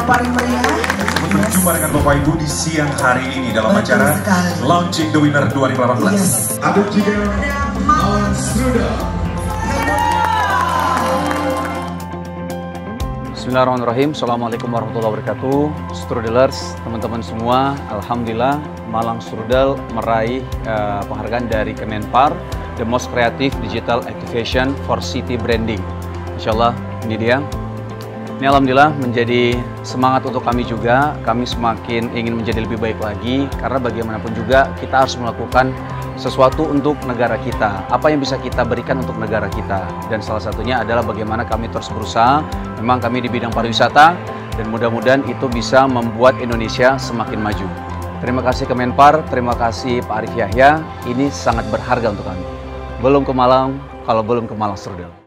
paling meriah. Berjumpa dengan Bapak Ibu di siang hari ini dalam acara Launching the Winner 2018. Ada juga Malang Strudel. Bismillahirrahmanirrahim. Assalamualaikum warahmatullahi wabarakatuh. Strudelers, teman-teman semua, alhamdulillah Malang Strudel meraih penghargaan dari Kemenpar, The Most Creative Digital Activation for City Branding. Insyaallah ini dia. Ini alhamdulillah menjadi semangat untuk kami juga. Kami semakin ingin menjadi lebih baik lagi karena bagaimanapun juga kita harus melakukan sesuatu untuk negara kita. Apa yang bisa kita berikan untuk negara kita? Dan salah satunya adalah bagaimana kami terus berusaha. Memang kami di bidang pariwisata dan mudah-mudahan itu bisa membuat Indonesia semakin maju. Terima kasih Kemenpar, terima kasih Pak Arif Yahya. Ini sangat berharga untuk kami. Belum ke Malang, kalau belum ke Malang Strudel.